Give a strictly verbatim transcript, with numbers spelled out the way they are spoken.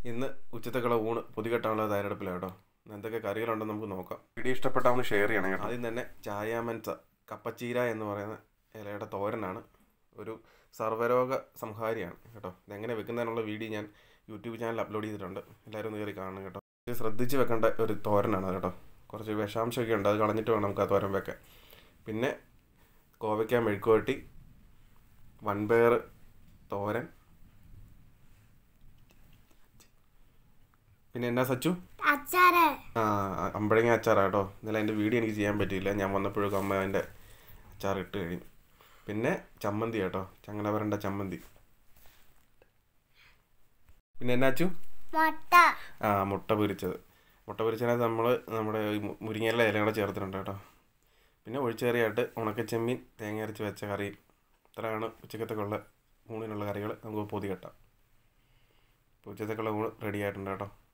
ഇന്ന് ഉച്ചത്തേക്കുള്ള ഊണ് പൊതികെട്ടാനുള്ള തയ്യാറെടുപ്പിലാണ് കേട്ടോ. എന്തൊക്കെ കറികളുണ്ടെന്ന് നമുക്ക് നോക്കാം. വീഡിയോ ഇഷ്ടപ്പെട്ടാൽ ഷെയർ ചെയ്യണം കേട്ടോ. ആദ്യം തന്നെ ചായാമൻസ കപ്പച്ചീര എന്ന് പറയുന്ന ഇലയുടെ തോരനാണ്. ഒരു സർവ്വരോഗ സംഹാരിയാണ് കേട്ടോ. ഇതെങ്ങനെ വെക്കുന്നതിനുള്ള വീഡിയോ ഞാൻ യൂട്യൂബ് ചാനൽ അപ്ലോഡ് ചെയ്തിട്ടുണ്ട്, എല്ലാവരും ഒന്ന് കയറി കാണണം കേട്ടോ. ഇത് ശ്രദ്ധിച്ച് വെക്കേണ്ട ഒരു തോരനാണ് കേട്ടോ. കുറച്ച് വിഷാംശമൊക്കെ ഉണ്ട്, അത് കളഞ്ഞിട്ട് വേണം നമുക്ക് ആ തോരൻ വെക്കാൻ. പിന്നെ കോവയ്ക്ക മെഴുക്കുവരട്ടി, വൻപയർ തോരൻ, പിന്നെ എന്നാ സച്ചു ആ അമ്പഴങ്ങ അച്ചാറാട്ടോ. ഇന്നലെ അതിൻ്റെ വീഡിയോ എനിക്ക് ചെയ്യാൻ പറ്റിയില്ല, ഞാൻ വന്നപ്പോഴേക്കും അമ്മ അതിൻ്റെ അച്ചാർ ഇട്ട് കഴിഞ്ഞു. പിന്നെ ചമ്മന്തി കേട്ടോ, ചങ്ങനവരണ്ട ചമ്മന്തി. പിന്നെ എന്നാച്ചു ആ മുട്ട പൊരിച്ചത്. മുട്ട പൊരിച്ചതിനകത്ത് നമ്മൾ നമ്മുടെ മുരിങ്ങയില ഇല കൂടെ ചേർത്തിട്ടുണ്ട് കേട്ടോ. പിന്നെ ഒഴിച്ചേറിയായിട്ട് ഉണക്കച്ചെമ്മീൻ തേങ്ങ അരച്ച് വെച്ച കറി. ഇത്രയാണ് ഉച്ചക്കത്തേക്കുള്ള ഊണിനുള്ള കറികൾ. നമുക്ക് പൊതി കെട്ടാം. ഉച്ചത്തേക്കുള്ള ഊണ് റെഡി ആയിട്ടുണ്ട് കേട്ടോ.